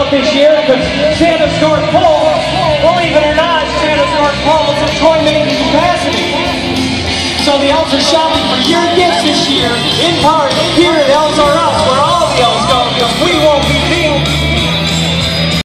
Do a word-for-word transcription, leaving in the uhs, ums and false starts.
out this year because Santa's North Pole, believe it or not, Santa's North Pole is at toy making capacity. So the elves are shopping for your gifts this year in part here at Elves R Us.